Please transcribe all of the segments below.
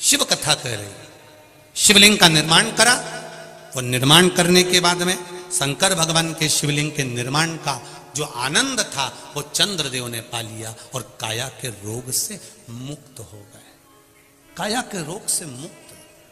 शिव कथा कह रही। शिवलिंग का निर्माण करा और निर्माण करने के बाद में शंकर भगवान के शिवलिंग के निर्माण का जो आनंद था वो चंद्रदेव ने पा लिया और काया के रोग से मुक्त हो गए। काया के रोग से मुक्त।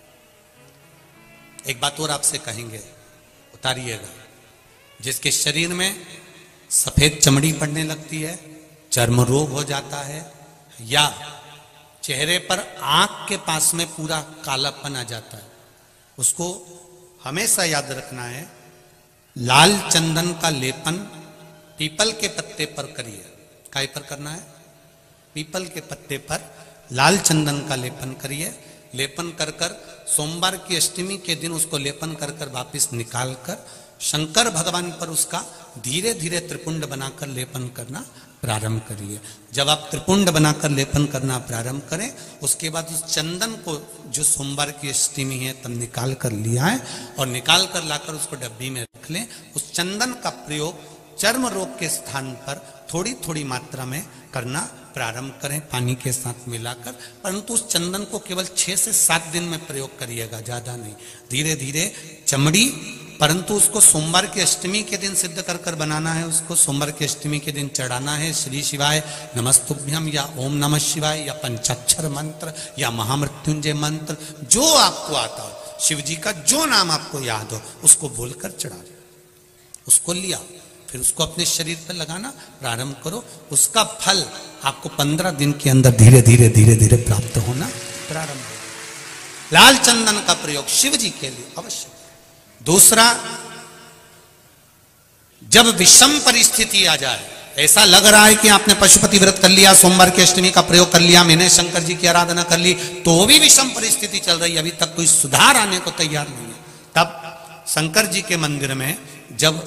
एक बात और आपसे कहेंगे, उतारिएगा। जिसके शरीर में सफेद चमड़ी पड़ने लगती है, चर्म रोग हो जाता है, या चेहरे पर आंख के पास में पूरा कालापन आ जाता है, उसको हमेशा याद रखना है, लाल चंदन का लेपन पीपल के पत्ते पर करिए। काय पर करना है? पीपल के पत्ते पर लाल चंदन का लेपन करिए। लेपन कर कर सोमवार की अष्टमी के दिन उसको लेपन कर कर वापिस निकाल कर शंकर भगवान पर उसका धीरे धीरे त्रिपुंड बनाकर लेपन करना प्रारंभ करिए। जब आप त्रिपुंड बनाकर लेपन करना प्रारंभ करें, उसके बाद उस चंदन को जो सोमवार की अष्टमी है तब निकाल कर लिया है और निकाल कर लाकर उसको डब्बी में रख लें। उस चंदन का प्रयोग चर्म रोग के स्थान पर थोड़ी थोड़ी मात्रा में करना प्रारंभ करें पानी के साथ मिलाकर। परंतु उस चंदन को केवल 6 से 7 दिन में प्रयोग करिएगा, ज्यादा नहीं। धीरे धीरे चमड़ी, परंतु उसको सोमवार की अष्टमी के दिन सिद्ध कर कर बनाना है। उसको सोमवार की अष्टमी के दिन चढ़ाना है श्री शिवाय नमस्तुभ्यम या ओम नमः शिवाय या पंचाक्षर मंत्र या महामृत्युंजय मंत्र, जो आपको आता हो, शिव जी का जो नाम आपको याद हो उसको बोलकर चढ़ा दो। उसको लिया, फिर उसको अपने शरीर पर लगाना प्रारंभ करो। उसका फल आपको 15 दिन के अंदर धीरे धीरे धीरे धीरे प्राप्त होना प्रारंभ हो। लाल चंदन का प्रयोग शिव जी के लिए अवश्य। दूसरा, जब विषम परिस्थिति आ जाए, ऐसा लग रहा है कि आपने पशुपति व्रत कर लिया, सोमवार की अष्टमी का प्रयोग कर लिया, मैंने शंकर जी की आराधना कर ली, तो भी विषम परिस्थिति चल रही है, अभी तक कोई सुधार आने को तैयार नहीं है, तब शंकर जी के मंदिर में जब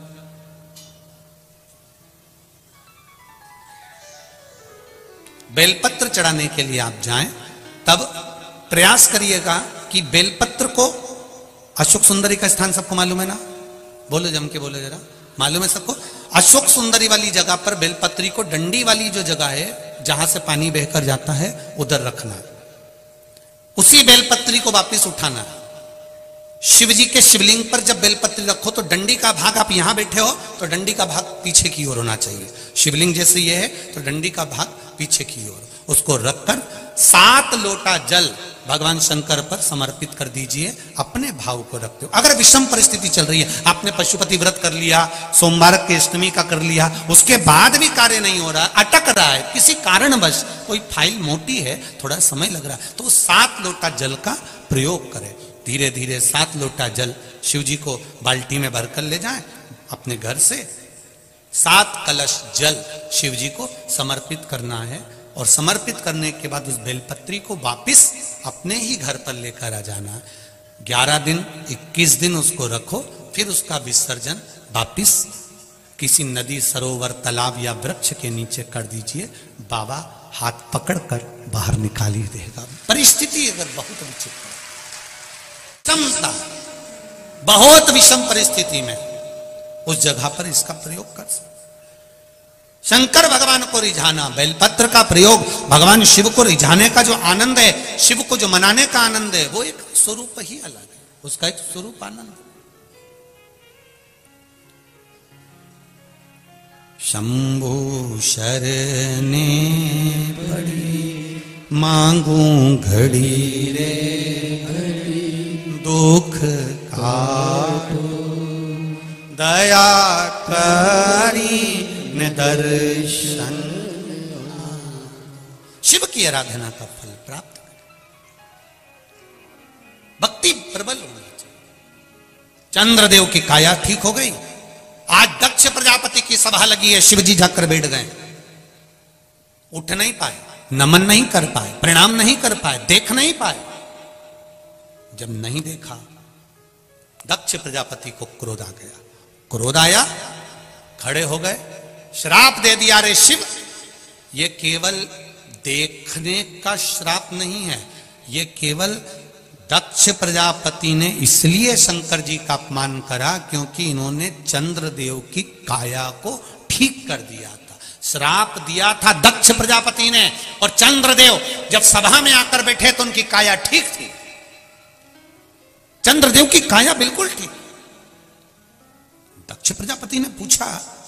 बेलपत्र चढ़ाने के लिए आप जाएं, तब प्रयास करिएगा कि बेलपत्र को, अशोक सुंदरी का स्थान सबको मालूम है ना? बोलो, जम के बोलो जरा, मालूम है सबको? अशोक सुंदरी वाली जगह पर बेलपत्री को, डंडी वाली जो जगह है जहां से पानी बहकर जाता है, उधर रखना है। उसी बेलपत्री को वापस उठाना है। शिव जी के शिवलिंग पर जब बेलपत्री रखो तो डंडी का भाग, आप यहां बैठे हो तो डंडी का भाग पीछे की ओर होना चाहिए। शिवलिंग जैसे ये है तो डंडी का भाग पीछे की ओर। उसको रखकर 7 लोटा जल भगवान शंकर पर समर्पित कर दीजिए। अपने भाव को रखते हो। अगर विषम परिस्थिति चल रही है, आपने पशुपति व्रत कर लिया, सोमवार की अष्टमी का कर लिया, उसके बाद भी कार्य नहीं हो रहा, अटक रहा है किसी कारणवश, कोई फाइल मोटी है, थोड़ा समय लग रहा है, तो 7 लोटा जल का प्रयोग करें। धीरे धीरे 7 लोटा जल शिव जी को बाल्टी में भरकर ले जाएं अपने घर से। 7 कलश जल शिव जी को समर्पित करना है और समर्पित करने के बाद उस बेलपत्री को वापिस अपने ही घर पर लेकर आ जाना। 11 दिन 21 दिन उसको रखो, फिर उसका विसर्जन वापिस किसी नदी, सरोवर, तालाब या वृक्ष के नीचे कर दीजिए। बाबा हाथ पकड़कर बाहर निकाल ही देगा। परिस्थिति अगर बहुत विचित्र, क्षमता बहुत विषम परिस्थिति में उस जगह पर इसका प्रयोग कर सकते। शंकर भगवान को रिझाना, बेलपत्र का प्रयोग भगवान शिव को रिझाने का जो आनंद है, शिव को जो मनाने का आनंद है, वो एक स्वरूप ही अलग है, उसका एक स्वरूप आनंद। शंभु शरणे पड़ी मांगू घड़ी रे घड़ी, दुख काटो दया करी दर्शन। शिव की आराधना का फल प्राप्त करें। भक्ति प्रबल होनी चाहिए। चंद्रदेव की काया ठीक हो गई। आज दक्ष प्रजापति की सभा लगी है, शिव जी जाकर बैठ गए, उठ नहीं पाए, नमन नहीं कर पाए, प्रणाम नहीं कर पाए, देख नहीं पाए। जब नहीं देखा, दक्ष प्रजापति को क्रोध आ गया। क्रोध आया, खड़े हो गए, श्राप दे दिया, रे शिव, ये केवल देखने का श्राप नहीं है, ये केवल दक्ष प्रजापति ने इसलिए शंकर जी का अपमान करा क्योंकि इन्होंने चंद्रदेव की काया को ठीक कर दिया था। श्राप दिया था दक्ष प्रजापति ने, और चंद्रदेव जब सभा में आकर बैठे तो उनकी काया ठीक थी। चंद्रदेव की काया बिल्कुल ठीक। दक्ष प्रजापति ने पूछा,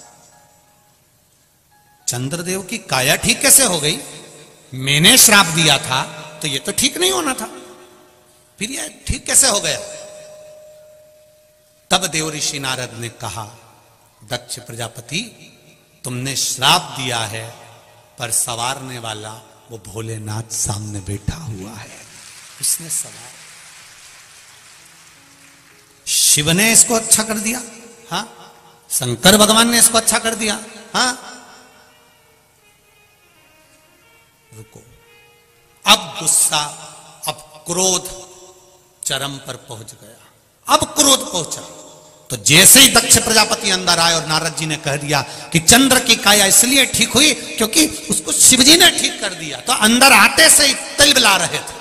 चंद्रदेव की काया ठीक कैसे हो गई? मैंने श्राप दिया था तो ये तो ठीक नहीं होना था, फिर ये ठीक कैसे हो गया? तब देव ऋषि नारद ने कहा, दक्ष प्रजापति, तुमने श्राप दिया है, पर सवारने वाला वो भोलेनाथ सामने बैठा हुआ है, उसने सवार। शिव ने इसको अच्छा कर दिया, हाँ, शंकर भगवान ने इसको अच्छा कर दिया, हाँ। रुको, अब गुस्सा, अब क्रोध चरम पर पहुंच गया। अब क्रोध पहुंचा तो जैसे ही दक्ष प्रजापति अंदर आए और नारद जी ने कह दिया कि चंद्र की काया इसलिए ठीक हुई क्योंकि उसको शिवजी ने ठीक कर दिया, तो अंदर आते से ही तिलबिला रहे थे।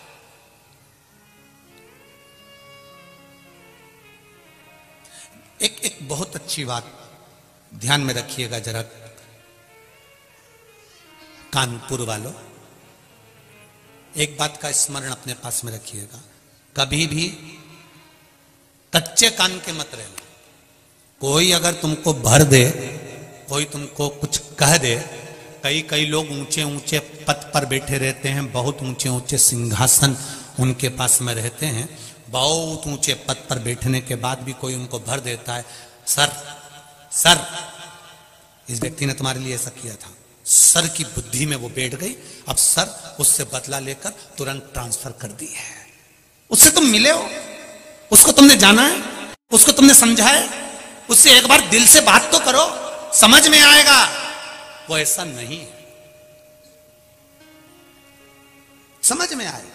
एक बहुत अच्छी बात ध्यान में रखिएगा जरा, कानपुर वालों, एक बात का स्मरण अपने पास में रखिएगा, कभी भी कच्चे कान के मत रहना। कोई अगर तुमको भर दे, कोई तुमको कुछ कह दे, कई लोग ऊंचे ऊंचे पद पर बैठे रहते हैं, बहुत ऊंचे ऊंचे सिंहासन उनके पास में रहते हैं, बहुत ऊंचे पद पर बैठने के बाद भी कोई उनको भर देता है, सर सर, इस व्यक्ति ने तुम्हारे लिए ऐसा किया था, सर की बुद्धि में वो बैठ गई, अब सर उससे बदला लेकर तुरंत ट्रांसफर कर दी है। उससे तुम मिले हो, उसको तुमने जाना है, उसको तुमने समझा है, उससे एक बार दिल से बात तो करो, समझ में आएगा। वो ऐसा नहीं है, समझ में आएगा।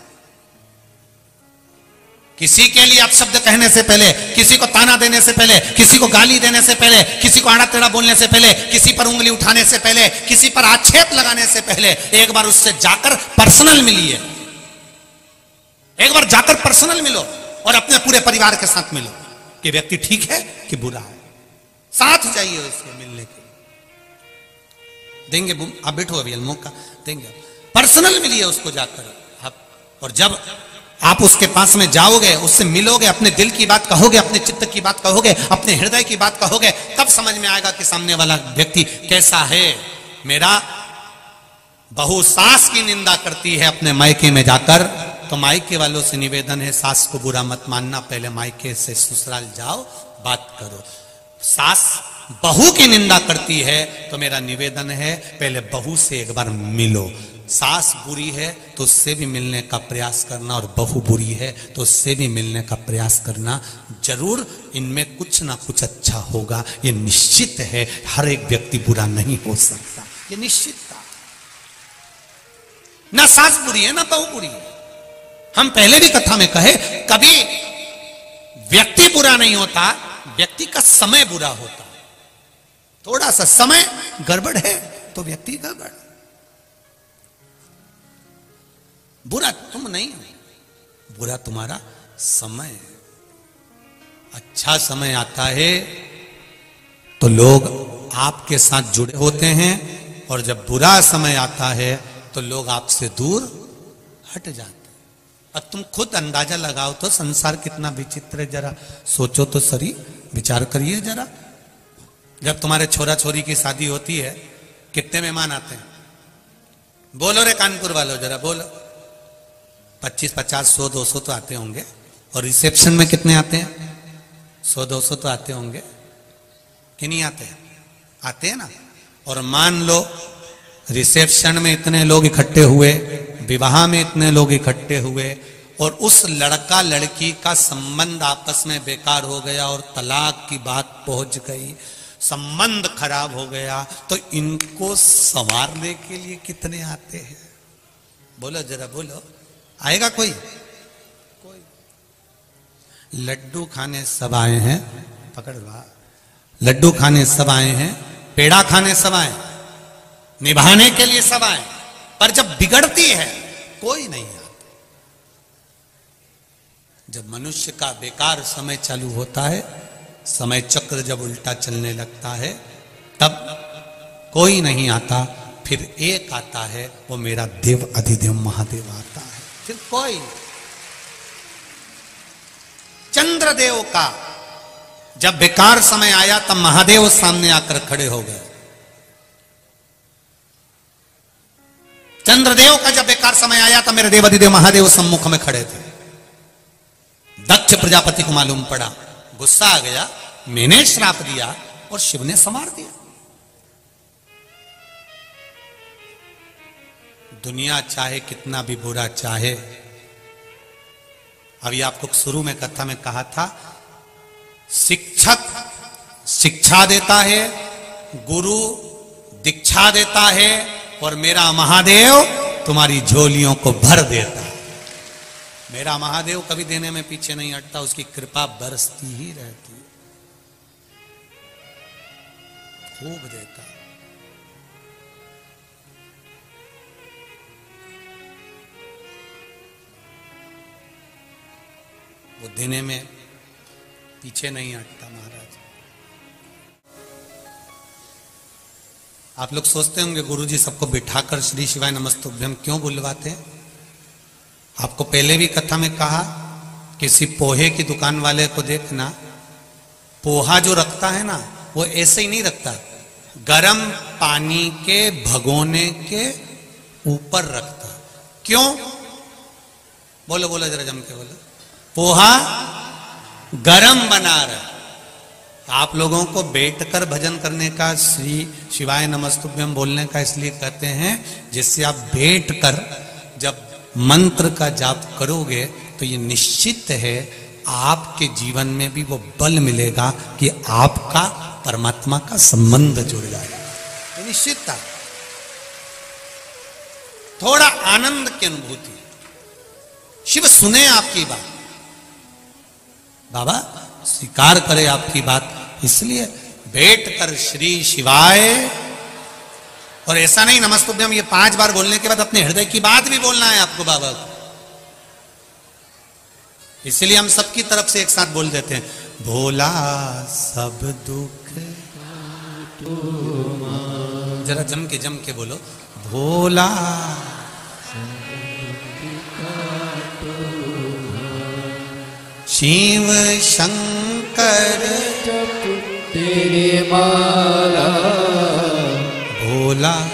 किसी के लिए अपशब्द कहने से पहले, किसी को ताना देने से पहले, किसी को गाली देने से पहले, किसी को आड़ा टेढ़ा बोलने से पहले, किसी पर उंगली उठाने से पहले, किसी पर आक्षेप लगाने से पहले एक बार उससे जाकर पर्सनल मिलिए, एक बार जाकर पर्सनल मिलो और अपने पूरे परिवार के साथ मिलो कि व्यक्ति ठीक है कि बुरा है, साथ जाइए उससे मिलने के। देंगे आप बैठो अभी मौका देंगे, पर्सनल मिलिए उसको जाकर आप, और जब आप उसके पास में जाओगे, उससे मिलोगे, अपने दिल की बात कहोगे, अपने चित्त की बात कहोगे, अपने हृदय की बात कहोगे, तब समझ में आएगा कि सामने वाला व्यक्ति कैसा है। मेरा बहू सास की निंदा करती है अपने मायके में जाकर, तो मायके वालों से निवेदन है, सास को बुरा मत मानना, पहले मायके से ससुराल जाओ, बात करो। सास बहू की निंदा करती है तो मेरा निवेदन है, पहले बहू से एक बार मिलो। सास बुरी है तो उससे भी मिलने का प्रयास करना, और बहू बुरी है तो उससे भी मिलने का प्रयास करना। जरूर इनमें कुछ ना कुछ अच्छा होगा, ये निश्चित है। हर एक व्यक्ति बुरा नहीं हो सकता, ये निश्चित था। ना सास बुरी है ना बहू बुरी है। हम पहले भी कथा में कहे, कभी व्यक्ति बुरा नहीं होता, व्यक्ति का समय बुरा होता। थोड़ा सा समय गड़बड़ है तो व्यक्ति गड़बड़, बुरा तुम नहीं हो, बुरा तुम्हारा समय है। अच्छा समय आता है तो लोग आपके साथ जुड़े होते हैं, और जब बुरा समय आता है तो लोग आपसे दूर हट जाते हैं। अब तुम खुद अंदाजा लगाओ तो संसार कितना विचित्र है, जरा सोचो तो सही, विचार करिए जरा। जब तुम्हारे छोरा छोरी की शादी होती है, कितने मेहमान आते हैं? बोलो रे कानपुर वालों, जरा बोलो। 25, 50, 100, 200 तो आते होंगे। और रिसेप्शन में कितने आते हैं? 100, 200 तो आते होंगे कि नहीं आते हैं? आते हैं ना। और मान लो रिसेप्शन में इतने लोग इकट्ठे हुए, विवाह में इतने लोग इकट्ठे हुए, और उस लड़का लड़की का संबंध आपस में बेकार हो गया और तलाक की बात पहुंच गई, संबंध खराब हो गया, तो इनको संवारने के लिए कितने आते हैं? बोलो जरा, बोलो। आएगा कोई? कोई। लड्डू खाने सब आए हैं, पकड़ ला, लड्डू खाने सब आए हैं, पेड़ा खाने सब आए, निभाने के लिए सब आए, पर जब बिगड़ती है कोई नहीं आता। जब मनुष्य का बेकार समय चालू होता है, समय चक्र जब उल्टा चलने लगता है, तब कोई नहीं आता, फिर एक आता है, वो मेरा देव अधिदेव महादेव आता है, फिर कोई। चंद्रदेव का जब बेकार समय आया तब महादेव सामने आकर खड़े हो गए। चंद्रदेव का जब बेकार समय आया तब मेरे देव अधिदेव महादेव सम्मुख में खड़े थे। दक्ष प्रजापति को मालूम पड़ा, गुस्सा आ गया, मैंने श्राप दिया और शिव ने संवार दिया। दुनिया चाहे कितना भी बुरा चाहे, अभी आपको शुरू में कथा में कहा था, शिक्षक शिक्षा देता है, गुरु दीक्षा देता है, और मेरा महादेव तुम्हारी झोलियों को भर देता है। मेरा महादेव कभी देने में पीछे नहीं हटता, उसकी कृपा बरसती ही रहती है, खूब देता है। वो देने में पीछे नहीं हटता महाराज। आप लोग सोचते होंगे गुरुजी सबको बिठाकर श्री शिवाय नमस्तुभ्यम क्यों बुलवाते हैं? आपको पहले भी कथा में कहा, किसी पोहे की दुकान वाले को देखना, पोहा जो रखता है ना, वो ऐसे ही नहीं रखता, गरम पानी के भगोने के ऊपर रखता। क्यों? बोलो बोलो जरा जम के बोलो। पोहा गरम बना रहा। आप लोगों को बैठकर भजन करने का, श्री शिवाय नमस्तुभ्यम बोलने का इसलिए कहते हैं, जिससे आप बैठकर जब मंत्र का जाप करोगे तो ये निश्चित है आपके जीवन में भी वो बल मिलेगा कि आपका परमात्मा का संबंध जुड़ जाएगा। ये निश्चित था। थोड़ा आनंद की अनुभूति, शिव सुने आपकी बात, बाबा स्वीकार करे आपकी बात, इसलिए बैठकर श्री शिवाय, और ऐसा नहीं नमस्तुभ्यम ये 5 बार बोलने के बाद अपने हृदय की बात भी बोलना है आपको बाबा को। इसलिए हम सबकी तरफ से एक साथ बोल देते हैं, भोला सब दुख, जरा जम के बोलो, भोला शिव शंकर तेरे माला, भोला।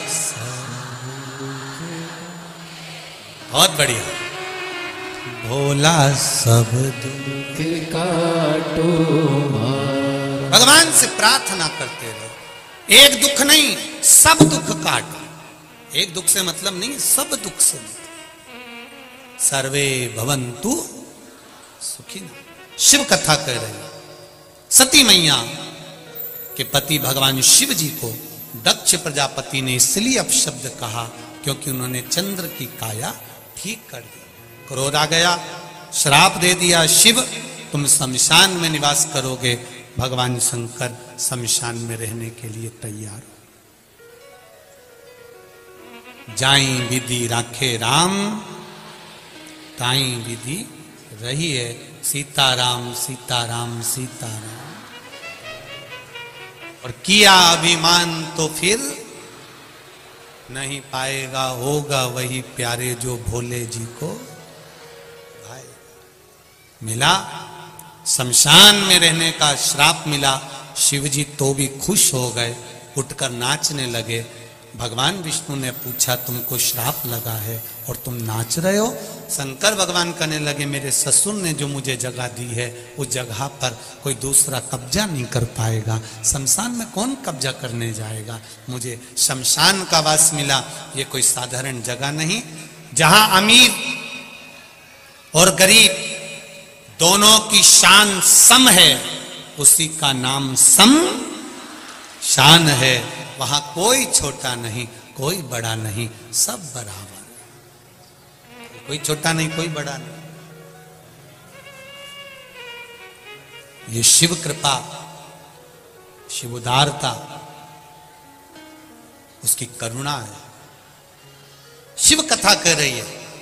बहुत बढ़िया। भोला सब दुख काटो। भगवान से प्रार्थना करते रहो, एक दुख नहीं सब दुख काटो। एक दुख से मतलब नहीं, सब दुख से। सर्वे भवन्तु सुखी। शिव कथा कह रहे हैं, सती मैया के पति भगवान शिव जी को दक्ष प्रजापति ने इसलिए अपशब्द कहा क्योंकि उन्होंने चंद्र की काया ठीक कर दी। क्रोध आ गया, श्राप दे दिया, शिव तुम शमशान में निवास करोगे। भगवान शंकर शमशान में रहने के लिए तैयार हो। जाई विधि राखे राम, ताई विधि रही है, सीताराम सीताराम सीताराम। और किया अभिमान तो फिर नहीं पाएगा, होगा वही प्यारे जो भोले जी को भाई। मिला शमशान में रहने का श्राप मिला, शिव जी तो भी खुश हो गए, उठकर नाचने लगे। भगवान विष्णु ने पूछा तुमको श्राप लगा है और तुम नाच रहे हो? शंकर भगवान कहने लगे मेरे ससुर ने जो मुझे जगह दी है उस जगह पर कोई दूसरा कब्जा नहीं कर पाएगा। शमशान में कौन कब्जा करने जाएगा? मुझे शमशान का वास मिला, ये कोई साधारण जगह नहीं। जहां अमीर और गरीब दोनों की शान सम है, उसी का नाम सम शान है। वहां कोई छोटा नहीं, कोई बड़ा नहीं, सब बराबर। कोई छोटा नहीं, कोई बड़ा नहीं। ये शिव कृपा, शिव उदारता, उसकी करुणा है। शिव कथा कर रही है।